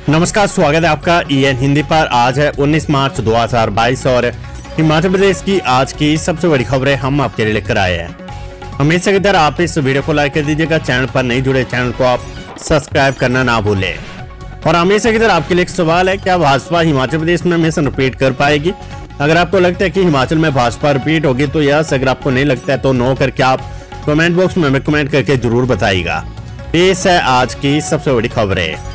नमस्कार, स्वागत है आपका EN हिंदी पर। आज है 19 मार्च 2022 और हिमाचल प्रदेश की आज की सबसे बड़ी खबरें हम आपके लिए लेकर आए हैं। हमेशा की तरह आप इस वीडियो को लाइक कर दीजिएगा। चैनल पर नहीं जुड़े चैनल को आप सब्सक्राइब करना ना भूलें। और हमेशा की तरह आपके लिए एक सवाल है, क्या भाजपा हिमाचल प्रदेश में मिशन रिपीट कर पाएगी? अगर आपको लगता है कि हिमाचल में भाजपा रिपीट होगी तो यस, अगर आपको नहीं लगता है तो नो करके आप कमेंट बॉक्स में कमेंट करके जरूर बताइएगा। पेश है आज की सबसे बड़ी खबरें।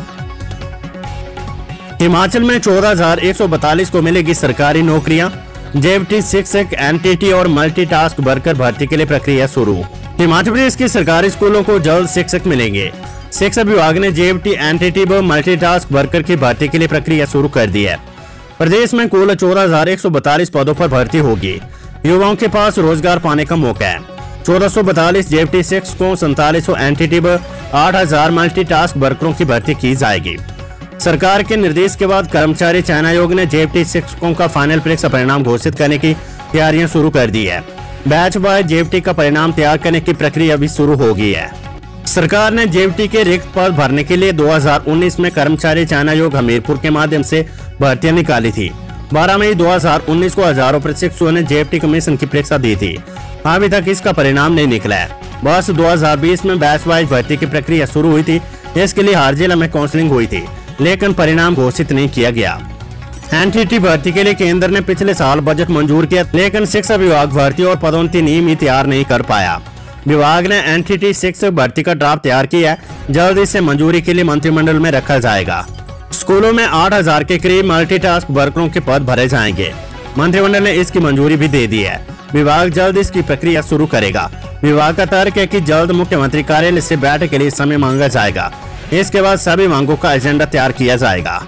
हिमाचल में 14,142 को मिलेगी सरकारी नौकरियां। JBT शिक्षक, NTT और मल्टीटास्क वर्कर भर्ती के लिए प्रक्रिया शुरू। हिमाचल प्रदेश के सरकारी स्कूलों को जल्द शिक्षक मिलेंगे। शिक्षा विभाग ने JBT, NTT व मल्टीटास्क वर्कर की भर्ती के लिए प्रक्रिया शुरू कर दी है। प्रदेश में कुल 14,142 पदों पर भर्ती होगी। युवाओं के पास रोजगार पाने का मौका है। 1442 JBT शिक्षकों, 4700 NTT व 8,000 मल्टीटास्क वर्करों की भर्ती की जाएगी। सरकार के निर्देश के बाद कर्मचारी चयन आयोग ने JBT शिक्षकों का फाइनल परीक्षा परिणाम घोषित करने की तैयारियां शुरू कर दी है। बैच वाइज JBT का परिणाम तैयार करने की प्रक्रिया भी शुरू हो गई है। सरकार ने JBT के रिक्त पद भरने के लिए 2019 में कर्मचारी चयन आयोग हमीरपुर के माध्यम से भर्तियां निकाली थी। 12 मई 2019 को हजारों प्रशिक्षुओं ने JBT कमीशन की परीक्षा दी थी। अभी तक इसका परिणाम नहीं निकला है। वर्ष 2020 में बैच वाइज भर्ती की प्रक्रिया शुरू हुई थी। इसके लिए हर जिला में काउंसलिंग हुई थी, लेकिन परिणाम घोषित नहीं किया गया। NTT भर्ती के लिए केंद्र ने पिछले साल बजट मंजूर किया, लेकिन शिक्षा विभाग भर्ती और पदोन्नति नियम ही तैयार नहीं कर पाया। विभाग ने NTT शिक्षक भर्ती का ड्राफ्ट तैयार किया है। जल्द इसे मंजूरी के लिए मंत्रिमंडल में रखा जाएगा। स्कूलों में 8,000 के करीब मल्टीटास्क वर्करों के पद भरे जाएंगे। मंत्रिमंडल ने इसकी मंजूरी भी दे दी है। विभाग जल्द इसकी प्रक्रिया शुरू करेगा। विभाग का तर्क है कि जल्द मुख्यमंत्री कार्यालय से बैठक के लिए समय मांगा जाएगा। इसके बाद सभी मांगों का एजेंडा तैयार किया जाएगा।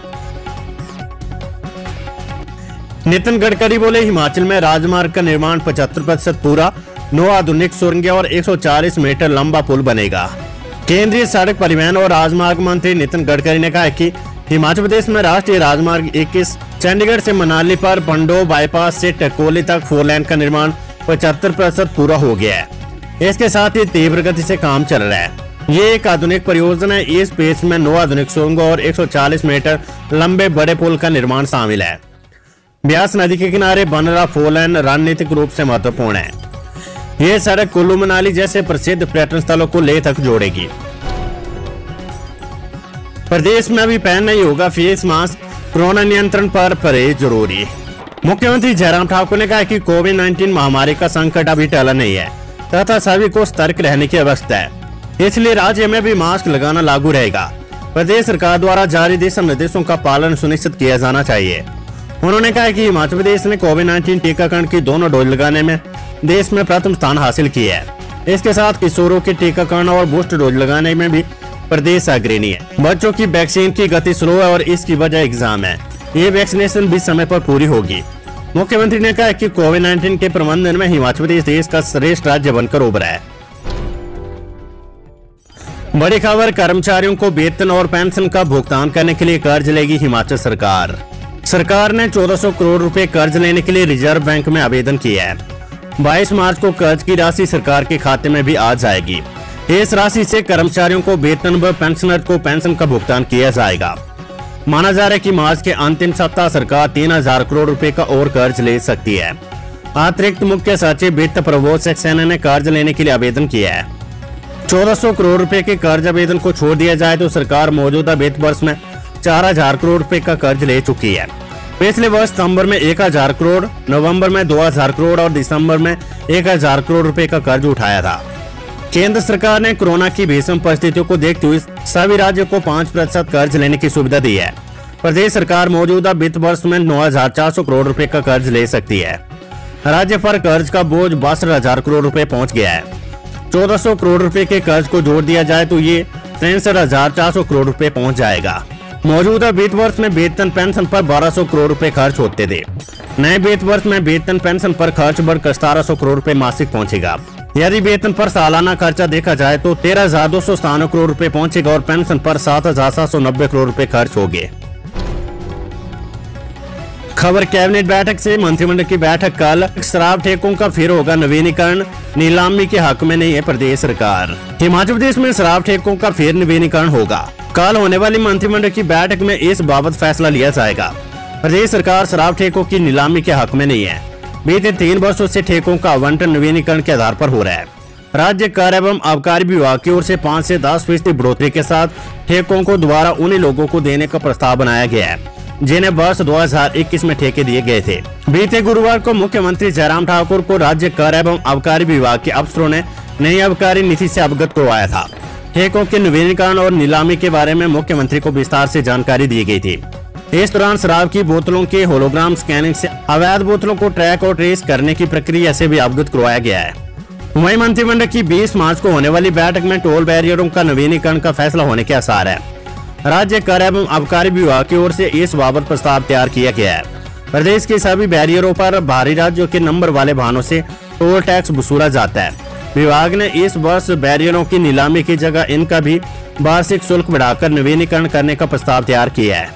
नितिन गडकरी बोले, हिमाचल में राजमार्ग का निर्माण 75% पूरा। 9 आधुनिक सुरंगें और 140 मीटर लंबा पुल बनेगा। केंद्रीय सड़क परिवहन और राजमार्ग मंत्री नितिन गडकरी ने कहा है कि हिमाचल प्रदेश में राष्ट्रीय राजमार्ग 21 चंडीगढ़ से मनाली पर पंडो बाईपास से टकोली तक 4 लेन का निर्माण 75% पूरा हो गया है। इसके साथ ही तीव्र गति से काम चल रहा है। ये एक आधुनिक परियोजना है। इस पेज में 9 आधुनिक सुरंगों और 140 मीटर लंबे बड़े पुल का निर्माण शामिल है। ब्यास नदी के किनारे बन रहा 4 लेन रणनीतिक रूप से महत्वपूर्ण है। यह सड़क कुल्लू मनाली जैसे प्रसिद्ध पर्यटन स्थलों को लेह तक जोड़ेगी। प्रदेश में अभी पहनना ही होगा फेस मास्क। कोरोना नियंत्रण पर परहेज जरूरी। मुख्यमंत्री जयराम ठाकुर ने कहा कि कोविड-19 महामारी का संकट अभी टला नहीं है तथा सभी को सतर्क रहने की आवश्यकता है। इसलिए राज्य में भी मास्क लगाना लागू रहेगा। प्रदेश सरकार द्वारा जारी दिशा निर्देशों का पालन सुनिश्चित किया जाना चाहिए। उन्होंने कहा कि हिमाचल प्रदेश ने कोविड-19 टीकाकरण की दोनों डोज लगाने में देश में प्रथम स्थान हासिल किया है। इसके साथ किशोरों के टीकाकरण और बूस्टर डोज लगाने में भी प्रदेश अग्रणी है। बच्चों की वैक्सीन की गति स्लो है और इसकी वजह एग्जाम है। ये वैक्सीनेशन भी समय पर पूरी होगी। मुख्यमंत्री ने कहा कि कोविड-19 के प्रबंधन में हिमाचल प्रदेश देश का श्रेष्ठ राज्य बनकर उभरा है। बड़ी खबर, कर्मचारियों को वेतन और पेंशन का भुगतान करने के लिए कर्ज लेगी हिमाचल सरकार। सरकार ने 1400 करोड़ रुपए कर्ज लेने के लिए रिजर्व बैंक में आवेदन किया है। 22 मार्च को कर्ज की राशि सरकार के खाते में भी आ जाएगी। इस राशि से कर्मचारियों को वेतन व पेंशनर को पेंशन का भुगतान किया जाएगा। माना जा रहा है कि मार्च के अंतिम सप्ताह सरकार 3,000 करोड़ रुपए का और कर्ज ले सकती है। अतिरिक्त मुख्य सचिव वित्त प्रबोध सक्सेना ने कर्ज लेने के लिए आवेदन किया है। 1400 करोड़ रुपए के कर्ज आवेदन को छोड़ दिया जाए तो सरकार मौजूदा वित्त वर्ष में 4,000 करोड़ रुपए का कर्ज ले चुकी है। पिछले वर्ष सितंबर में 1,000 करोड़, नवंबर में 2,000 करोड़ और दिसंबर में 1,000 करोड़ रुपए का कर्ज उठाया था। केंद्र सरकार ने कोरोना की भीषण परिस्थितियों को देखते हुए सभी राज्यों को 5% कर्ज लेने की सुविधा दी है। प्रदेश सरकार मौजूदा वित्त वर्ष में 9,400 करोड़ रुपए का कर्ज ले सकती है। राज्य पर कर्ज का बोझ 62,000 करोड़ रुपए पहुँच गया है। 1400 करोड़ रुपए के कर्ज को जोड़ दिया जाए तो ये 63,400 करोड़ रुपए पहुंच जाएगा। मौजूदा वित्त वर्ष में वेतन पेंशन पर 1,200 करोड़ रुपए खर्च होते थे। नए वित्त वर्ष में वेतन पेंशन पर खर्च बढ़कर 1,700 करोड़ रुपए मासिक पहुंचेगा। यदि वेतन पर सालाना खर्चा देखा जाए तो 13,297 करोड़ रुपए पहुंचेगा और पेंशन पर 7,790 करोड़ रुपए खर्च होंगे। खबर कैबिनेट बैठक से, मंत्रिमंडल की बैठक कल। शराब ठेकों का फिर होगा नवीनीकरण, नीलामी के हक में नहीं है प्रदेश सरकार। हिमाचल प्रदेश में शराब ठेकों का फिर नवीनीकरण होगा। कल होने वाली मंत्रिमंडल की बैठक में इस बाबत फैसला लिया जाएगा। प्रदेश सरकार शराब ठेकों की नीलामी के हक में नहीं है। बीते 3 वर्षों से ठेकों का आवंटन नवीनीकरण के आधार पर हो रहा है। राज्य कर एवं आबकारी विभाग की ओर से 5 से 10% बढ़ोतरी के साथ ठेकों को दोबारा उन्हीं लोगों को देने का प्रस्ताव बनाया गया है जिन्हें वर्ष 2021 में ठेके दिए गए थे। बीते गुरुवार को मुख्यमंत्री जयराम ठाकुर को राज्य कर एवं आबकारी विभाग के अफसरों ने नई आबकारी नीति से अवगत करवाया था। ठेकों के नवीनीकरण और नीलामी के बारे में मुख्यमंत्री को विस्तार से जानकारी दी गई थी। इस दौरान शराब की बोतलों के होलोग्राम स्कैनिंग से अवैध बोतलों को ट्रैक और ट्रेस करने की प्रक्रिया से भी अवगत करवाया गया है। वहीं मंत्रिमंडल की 20 मार्च को होने वाली बैठक में टोल बैरियरों का नवीनीकरण का फैसला होने के आसार है। राज्य कर एवं आबकारी विभाग की ओर से इस बाबत प्रस्ताव तैयार किया गया है। प्रदेश के सभी बैरियरों पर बाहरी राज्यों के नंबर वाले वाहनों से टोल टैक्स वसूला जाता है। विभाग ने इस वर्ष बैरियरों की नीलामी की जगह इनका भी वार्षिक शुल्क बढ़ाकर नवीनीकरण करने का प्रस्ताव तैयार किया है।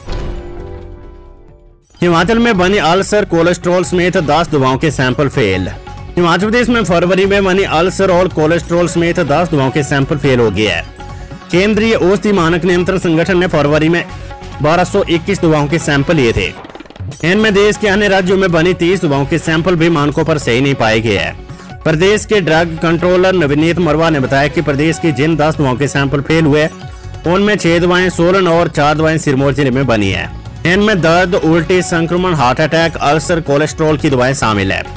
हिमाचल में बनी अल्सर, कोलेस्ट्रॉल समेत 10 दवाओं के सैंपल फेल। हिमाचल प्रदेश में फरवरी में बनी अल्सर और कोलेस्ट्रॉल समेत 10 दवाओं के सैंपल फेल हो गए हैं। केंद्रीय औषधि मानक नियंत्रण संगठन ने फरवरी में 1221 दवाओं के सैंपल लिए थे। इनमें देश के अन्य राज्यों में बनी 30 दवाओं के सैंपल भी मानकों पर सही नहीं पाए गए हैं। प्रदेश के ड्रग कंट्रोलर नवनीत मरवा ने बताया कि प्रदेश की जिन 10 दवाओं के सैंपल फेल हुए उनमें 6 दवाएं सोलन और 4 दवाएं सिरमौर जिले में बनी है। इनमें दर्द, उल्टी, संक्रमण, हार्ट अटैक, अल्सर, कोलेस्ट्रॉल की दवाएं शामिल है।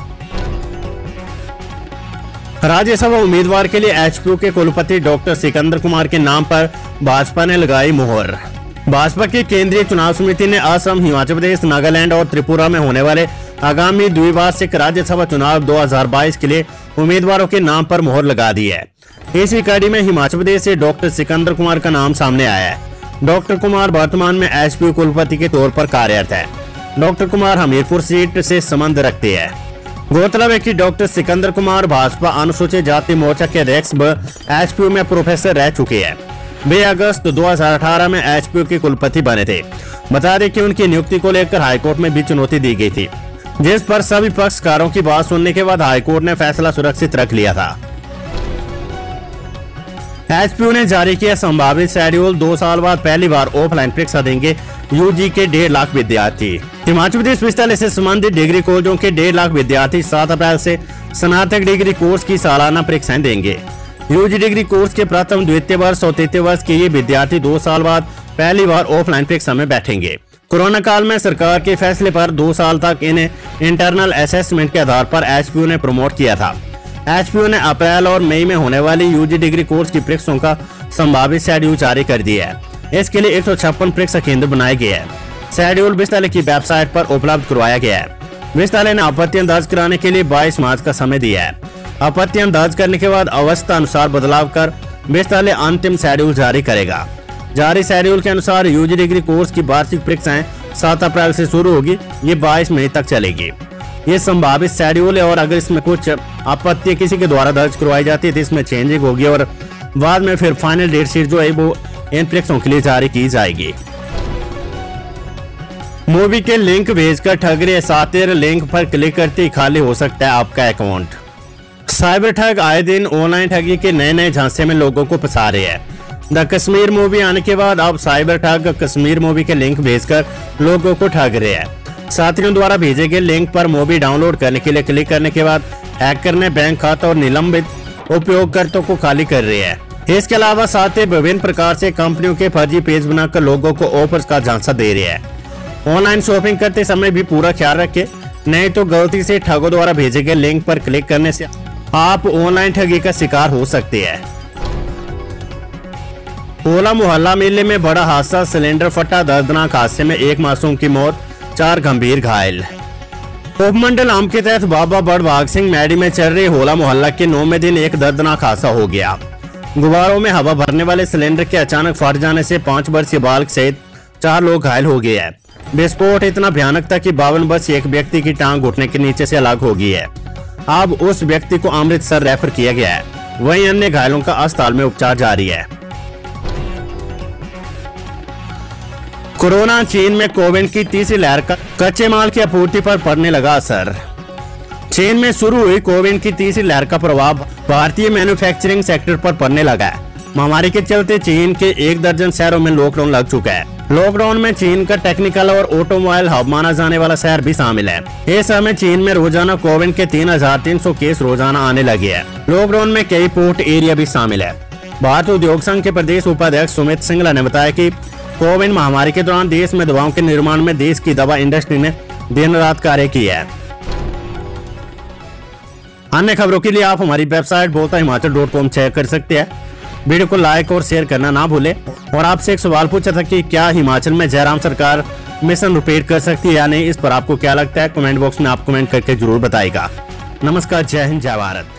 राज्यसभा उम्मीदवार के लिए एचपीयू के कुलपति डॉक्टर सिकंदर कुमार के नाम पर भाजपा ने लगाई मुहर। भाजपा की केंद्रीय चुनाव समिति ने असम, हिमाचल प्रदेश, नागालैंड और त्रिपुरा में होने वाले आगामी द्विवार्षिक राज्यसभा चुनाव 2022 के लिए उम्मीदवारों के नाम पर मुहर लगा दी है। इसी कड़ी में हिमाचल प्रदेश से डॉक्टर सिकंदर कुमार का नाम सामने आया है। डॉक्टर कुमार वर्तमान में एचपीयू कुलपति के तौर पर कार्यरत है। डॉक्टर कुमार हमीरपुर सीट से संबंध रखते हैं। गौरतलब है कि डॉक्टर सिकंदर कुमार भाजपा अनुसूचित जाति मोर्चा के अध्यक्ष एचपीयू में प्रोफेसर रह चुके हैं। वे अगस्त 2018 में एचपीयू के कुलपति बने थे। बता दें कि उनकी नियुक्ति को लेकर हाईकोर्ट में भी चुनौती दी गई थी, जिस पर सभी पक्षकारों की बात सुनने के बाद हाईकोर्ट ने फैसला सुरक्षित रख लिया था। एचपीयू ने जारी किया संभावित शेड्यूल। 2 साल बाद पहली बार ऑफलाइन परीक्षा देंगे यूजी के 1.5 लाख विद्यार्थी। हिमाचल प्रदेश विश्वविद्यालय से संबंधित डिग्री कॉलेजों के 1.5 लाख विद्यार्थी 7 अप्रैल से स्नातक डिग्री कोर्स की सालाना परीक्षाएं देंगे। यूजी डिग्री कोर्स के प्रथम, द्वितीय वर्ष और तृतीय वर्ष के ये विद्यार्थी 2 साल बाद पहली बार ऑफलाइन परीक्षा में बैठेंगे। कोरोना काल में सरकार के फैसले पर 2 साल तक इन्हें इंटरनल असेसमेंट के आधार पर एचपीयू ने प्रमोट किया था। एचपीयू ने अप्रैल और मई में होने वाली यूजी डिग्री कोर्स की परीक्षाओं का संभावित शेड्यूल जारी कर दिया है। इसके लिए 156 परीक्षा केंद्र बनाए गए हैं। शेड्यूल विश्वविद्यालय की वेबसाइट पर उपलब्ध करवाया गया है। विश्वविद्यालय ने आपत्तियां दर्ज कराने के लिए 22 मार्च का समय दिया है। आपत्तियां दर्ज करने के बाद अवस्था अनुसार बदलाव कर विश्वविद्यालय अंतिम शेड्यूल जारी करेगा। जारी शेड्यूल के अनुसार यूजी डिग्री कोर्स की वार्षिक परीक्षाएं 7 अप्रैल से शुरू होगी। ये 22 मई तक चलेगी। ये संभावित शेड्यूल है और अगर इसमें कुछ आपत्ति किसी के द्वारा दर्ज करवाई जाती है तो इसमें चेंजिंग होगी और बाद में फिर फाइनल डेट शीट जो है वो इन परीक्षाओं के लिए जारी की जाएगी। मूवी के लिंक भेजकर ठग रहे सातिर, लिंक पर क्लिक करते ही खाली हो सकता है आपका अकाउंट। साइबर ठग आए दिन ऑनलाइन ठगी के नए झांसे में लोगों को फंसा रहे हैं। द कश्मीर मूवी आने के बाद अब साइबर ठग कश्मीर मूवी के लिंक भेजकर लोगों को ठग रहे हैं। साथियों द्वारा भेजे गए लिंक पर मूवी डाउनलोड करने के लिए क्लिक करने के बाद हैकर ने बैंक खाता और निलंबित उपयोगकर्ताओं को खाली कर रहे हैं। इसके अलावा साथ ही विभिन्न प्रकार से कंपनियों के फर्जी पेज बनाकर लोगों को ऑफर्स का झांसा दे रहे हैं। ऑनलाइन शॉपिंग करते समय भी पूरा ख्याल रखें, नहीं तो गलती से ठगों द्वारा भेजे गए लिंक पर क्लिक करने से आप ऑनलाइन ठगी का शिकार हो सकते हैं। होला मोहल्ला मेले में बड़ा हादसा, सिलेंडर फटा, दर्दनाक हादसे में 1 मासूम की मौत, 4 गंभीर घायल। उपमंडल आम के तहत बाबा बड़भाग सिंह मैडी में चल रही होला मोहल्ला के 9वें दिन एक दर्दनाक हादसा हो गया। गुब्बारों में हवा भरने वाले सिलेंडर के अचानक फट जाने से 5 वर्षीय बालक सहित 4 लोग घायल हो गए हैं। विस्फोट इतना भयानक था कि 52 वर्षीय एक व्यक्ति की टांग घुटने के नीचे से अलग हो गई है। अब उस व्यक्ति को अमृतसर रेफर किया गया है। वहीं अन्य घायलों का अस्पताल में उपचार जारी है। कोरोना, चीन में कोविड की तीसरी लहर का कच्चे माल की आपूर्ति पर पड़ने लगा असर। चीन में शुरू हुई कोविड की तीसरी लहर का प्रभाव भारतीय मैन्युफैक्चरिंग सेक्टर पर पड़ने लगा है। महामारी के चलते चीन के 1 दर्जन शहरों में लॉकडाउन लग चुका है। लॉकडाउन में चीन का टेक्निकल और ऑटोमोबाइल हब माना जाने वाला शहर भी शामिल है। इस समय चीन में रोजाना कोविड के 3,300 केस रोजाना आने लगे हैं। लॉकडाउन में कई पोर्ट एरिया भी शामिल है। भारतीय उद्योग संघ के प्रदेश उपाध्यक्ष सुमित सिंगला ने बताया कि कोविड महामारी के दौरान देश में दवाओं के निर्माण में देश की दवा इंडस्ट्री ने दिन रात कार्य किया है। अन्य खबरों के लिए आप हमारी वेबसाइट boltahimacal.com चेक कर सकते हैं। वीडियो को लाइक और शेयर करना ना भूलें। और आपसे एक सवाल पूछा था कि क्या हिमाचल में जयराम सरकार मिशन रिपीट कर सकती है या नहीं, इस पर आपको क्या लगता है? कमेंट बॉक्स में आप कमेंट करके जरूर बताइएगा। नमस्कार, जय हिंद, जय भारत।